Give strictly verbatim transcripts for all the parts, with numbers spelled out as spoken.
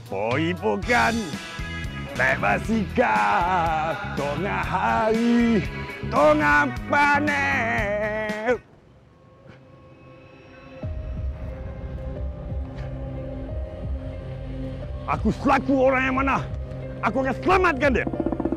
Poi bukan lepas sikap tengah hari tengah panen. Aku selaku orang yang mana? Aku akan selamatkan dia.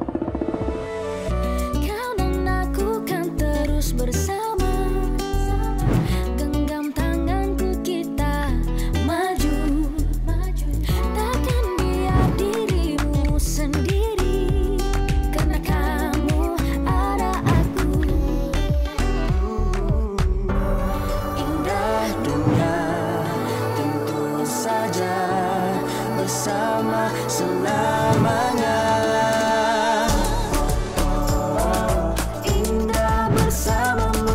Kau dan aku kan terus bersama. Genggam tanganku kita maju. Takkan biar dirimu sendiri. Karena kamu ada aku. Indah dunia tentu saja bersama selamanya. Oh, indah bersamamu.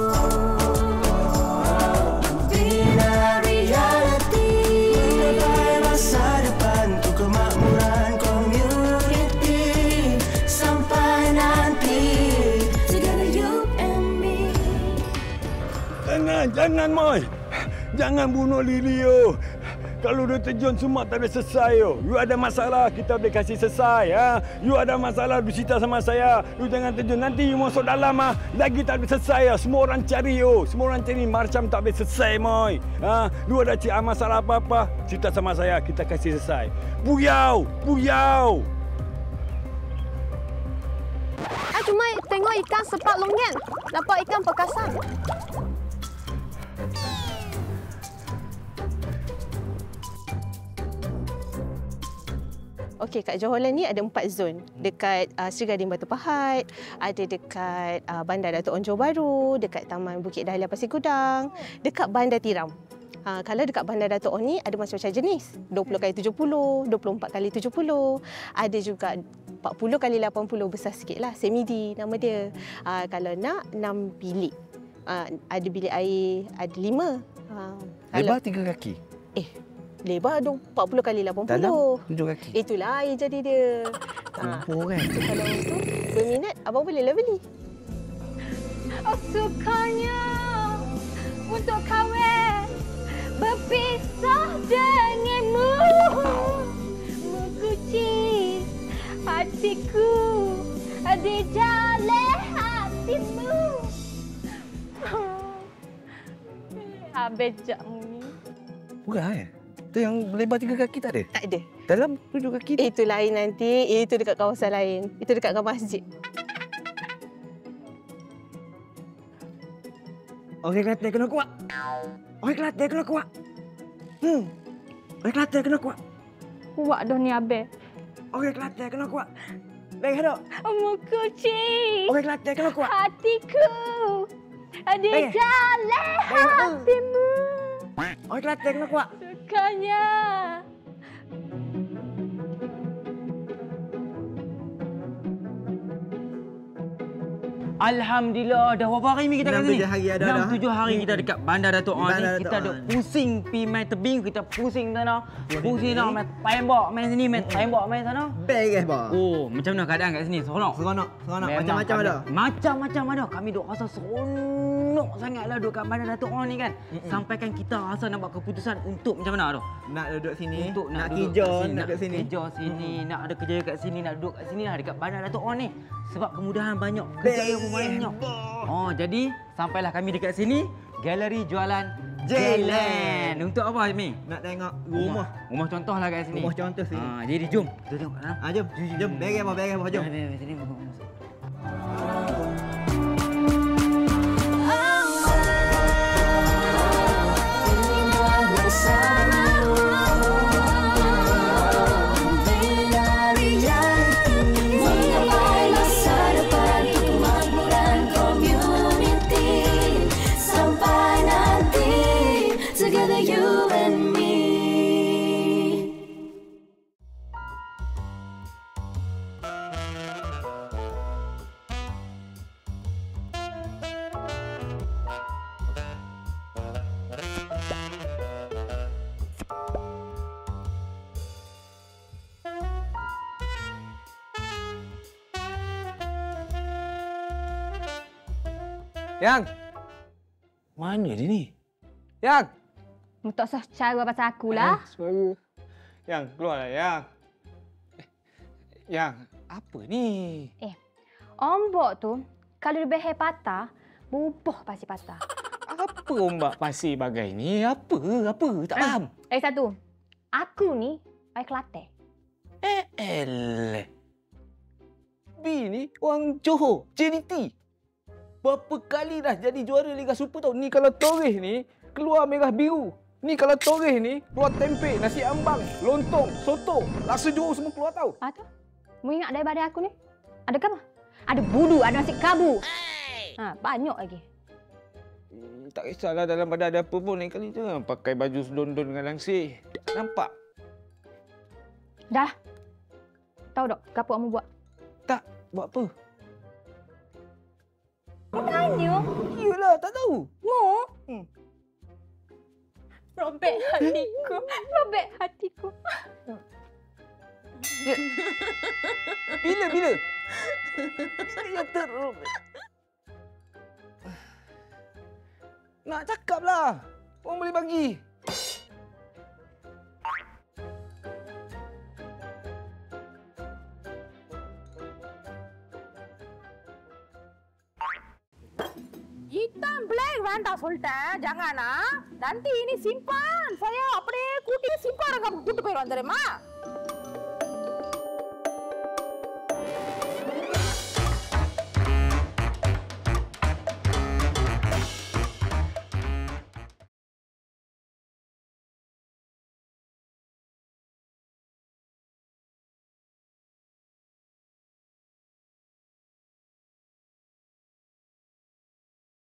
Bina reality. Mencapai masa depan untuk kemakmuran community. Sampai nanti together you and me. Jangan, jangan Moy. Jangan bunuh Lily yo. Kalau dia terjun semua tak boleh selesai yo. You ada masalah, kita boleh kasih selesai. Ha? You ada masalah, you cerita sama saya. You jangan terjun. Nanti you masuk dalam ah, lagi tak boleh selesai. Ya. Semua orang cari yo. Semua orang cari macam tak boleh selesai, Moy. Ha? You ada cik masalah apa-apa, cerita sama saya, kita kasih selesai. Buyau, buyau. Ah, cuma tengok ikan sepak longen. Dapat ikan perkasan. Okey, kat Johor Land ni ada empat zon. Dekat uh, Sri Gading Batu Pahat, ada dekat uh, Bandar Datuk On Johor Bahru, dekat Taman Bukit Dahlia Pasir Gudang, dekat Bandar Tiram. Uh, kalau dekat Bandar Datuk On ni ada macam-macam jenis. dua puluh kali tujuh puluh, dua puluh empat kali tujuh puluh. Ada juga empat puluh kali lapan puluh, besar sikitlah, semidi nama dia. Uh, kalau nak enam bilik. Uh, ada bilik air, ada lima. Uh, Lebar tiga kaki. Eh, lebar dong empat puluh kali lapan puluh. Dalam tujuh kaki. Itulah air jadi dia. Kumpul kan? Kalau itu berminat, abang bolehlah beli. Oh, sukanya untuk kahwin berpisah denganmu. Mengunci hatiku di dalam hatimu. Abejakmu ni. Bukan eh? Itu yang lebar tiga kaki tak ada? Tak ada. Dalam tujuh kaki? Itu lain nanti. Itu dekat kawasan lain. Itu dekat masjid. Orang Kelantan kena kuat. Orang Kelantan kena kuat. Hmm. Orang Kelantan kena kuat. Kuat dah ni Abel. Orang Kelantan kena kuat. Baik dah. Mengunci Orang Kelantan kena kuat. hatiku di dalam hatimu. Orang Kelantan kena kuat. Sukanya. Alhamdulillah, dah berapa hari ni kita kat sini? enam tujuh hari ada dah. enam tujuh hari kita dekat Bandar Datuk On Bandar ni. Datuk Kita duk On. pusing pi main tebing, kita pusing sana. Pusing sana, main tembak main sini, main tembak main sana. Beres, bah. Oh, macam mana keadaan kat sini? Seronok? Seronok, seronok. Memang Macam-macam kami- ada. Macam-macam ada. Kami duk rasa seronok sangatlah duduk kat Bandar Datuk On ni kan. Sampaikan kita rasa nak buat keputusan untuk macam mana tu? Nak duduk sini, Untuk nak duduk kerja, kat sini, nak duduk sini. kerja sini, nak ada kerja kat sini, nak duduk kat sini lah dekat Bandar Datuk On ni. Sebab kemudahan banyak, kerjaya pun banyak. Oh, jadi sampailah kami dekat sini, galeri jualan J-Land. Untuk apa Mi? Nak tengok rumah. Rumah contoh lah kat sini. Rumah contoh sini. Ha, jadi jom. Kita tengok kat dalam. Ah, jom. Jom, beres apa, beres apa, jom. Jom. Jom, sini masuk. Together you and me. Yang. Mana dia ni? Yang. Tak usah cara pasal aku lah. Suara. Yang, keluarlah, Yang. Eh, Yang, apa ni? Eh, ombak tu, kalau dia behel patah, bubuh pasir patah. Apa ombak pasir bagai ni? Apa? Apa? Tak faham. Lagi satu. Aku ni, orang Kelantan. Eh, eleh. B ni orang Johor, J D T. Berapa kali dah jadi juara Liga Super tau. Ni kalau Torres ni, keluar merah biru. Ni kalau Torres ni, keluar tempe, nasi ambang, lontong, soto, laksa Johor semua keluar tau. Ah tu? Mu ingat daripada aku ni? Ada apa? Ada budu, ada nasi kabu. Ha, banyak lagi. Eh, tak kisahlah dalam badan ada apa pun lain kali jangan pakai baju selondon dengan langsir. Nampak? Dah. Tahu tak apa kamu buat? Tak. Buat apa? Kau tanya. Iyalah, tak tahu. Mu? Hmm. Robek hatiku. Robek hatiku. Ya. Bila, bila? Bila yang terrobek? Nak cakaplah. Orang boleh bagi. Hitam black வேண்டாம் சொல்லிட்டேன் ஜங்கானா நந்தி இனி சிம்பான் சரியா அப்படியே கூட்டி சிம்பான் கூட்டு போயிடுவான் தெரியுமா